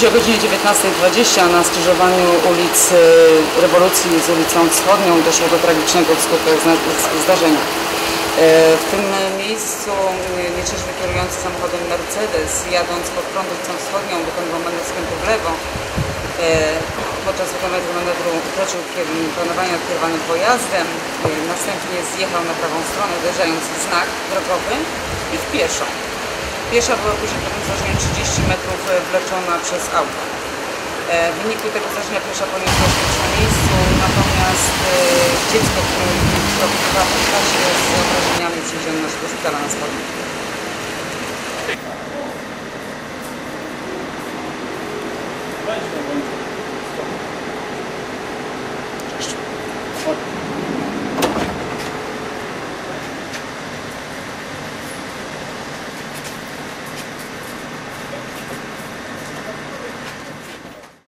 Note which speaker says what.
Speaker 1: Dziś o godzinie 19:20 na skrzyżowaniu ulic Rewolucji z ulicą Wschodnią doszło do tragicznego w skutkach zdarzenia. W tym miejscu nieczeźwy kierujący samochodem Mercedes, jadąc pod prąd ulicą Wschodnią, wykonywał manewr skrętu w lewo. Podczas wykonywania manewru ukroczył planowanie nad kierowanym pojazdem, następnie zjechał na prawą stronę, uderzając w znak drogowy i w pieszą. Piesza była później po tym zdarzeniu 30 metrów wleczona przez auto. W wyniku tego zdarzenia piesza poniosła śmierć na miejscu, natomiast dziecko, które była w trasie z obrażeniami, przewieziono do szpitala na Wschodnim.